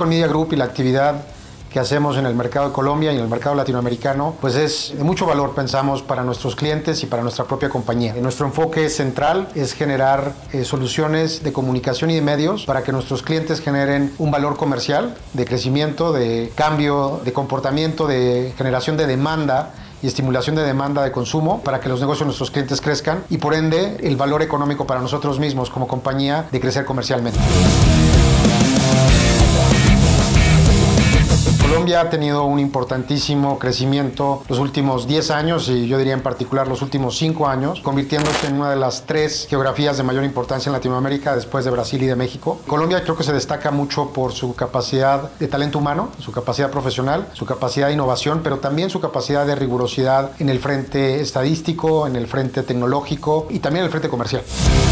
Omnicom Media Group y la actividad que hacemos en el mercado de Colombia y en el mercado latinoamericano, pues es de mucho valor, pensamos, para nuestros clientes y para nuestra propia compañía. Nuestro enfoque central es generar soluciones de comunicación y de medios para que nuestros clientes generen un valor comercial, de crecimiento, de cambio, de comportamiento, de generación de demanda y estimulación de demanda de consumo para que los negocios de nuestros clientes crezcan y por ende el valor económico para nosotros mismos como compañía de crecer comercialmente. Colombia ha tenido un importantísimo crecimiento los últimos 10 años y yo diría en particular los últimos 5 años, convirtiéndose en una de las 3 geografías de mayor importancia en Latinoamérica después de Brasil y de México. Colombia creo que se destaca mucho por su capacidad de talento humano, su capacidad profesional, su capacidad de innovación, pero también su capacidad de rigurosidad en el frente estadístico, en el frente tecnológico y también en el frente comercial.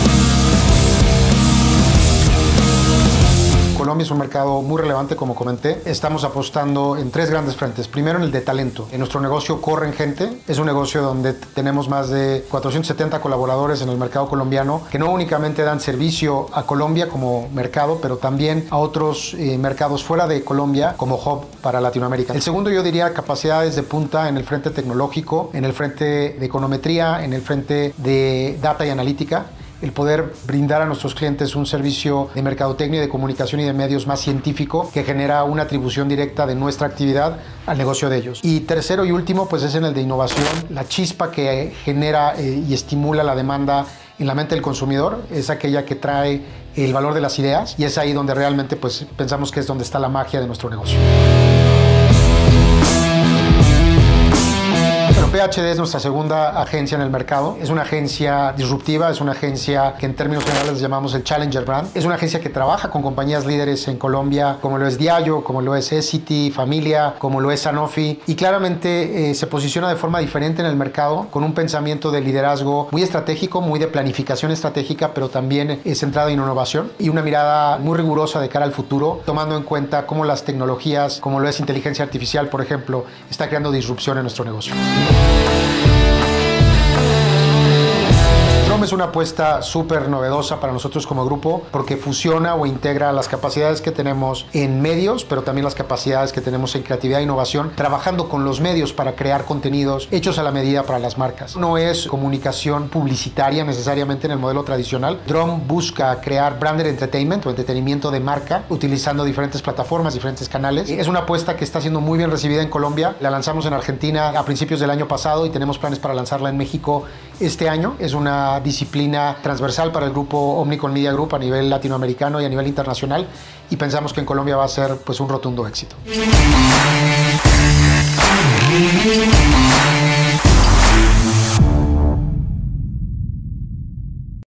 Colombia es un mercado muy relevante, como comenté. Estamos apostando en 3 grandes frentes. Primero, en el de talento. En nuestro negocio corren gente. Es un negocio donde tenemos más de 470 colaboradores en el mercado colombiano que no únicamente dan servicio a Colombia como mercado, pero también a otros mercados fuera de Colombia como hub para Latinoamérica. El segundo, yo diría, capacidades de punta en el frente tecnológico, en el frente de econometría, en el frente de data y analítica. El poder brindar a nuestros clientes un servicio de mercadotecnia, de comunicación y de medios más científico que genera una atribución directa de nuestra actividad al negocio de ellos. Y tercero y último, pues es en el de innovación, la chispa que genera y estimula la demanda en la mente del consumidor, es aquella que trae el valor de las ideas y es ahí donde realmente pues pensamos que es donde está la magia de nuestro negocio. PHD es nuestra segunda agencia en el mercado. Es una agencia disruptiva, es una agencia que en términos generales llamamos el Challenger Brand. Es una agencia que trabaja con compañías líderes en Colombia, como lo es Diageo, como lo es Essity, Familia, como lo es Sanofi, y claramente se posiciona de forma diferente en el mercado, con un pensamiento de liderazgo muy estratégico, muy de planificación estratégica, pero también centrado en innovación y una mirada muy rigurosa de cara al futuro, tomando en cuenta cómo las tecnologías, como lo es inteligencia artificial, por ejemplo, está creando disrupción en nuestro negocio. Es una apuesta súper novedosa para nosotros como grupo porque fusiona o integra las capacidades que tenemos en medios, pero también las capacidades que tenemos en creatividad e innovación, trabajando con los medios para crear contenidos hechos a la medida para las marcas. No es comunicación publicitaria necesariamente en el modelo tradicional. Drum busca crear branded entertainment o entretenimiento de marca utilizando diferentes plataformas, diferentes canales. Es una apuesta que está siendo muy bien recibida en Colombia. La lanzamos en Argentina a principios del año pasado y tenemos planes para lanzarla en México este año. Es una disciplina transversal para el grupo Omnicom Media Group a nivel latinoamericano y a nivel internacional y pensamos que en Colombia va a ser pues un rotundo éxito.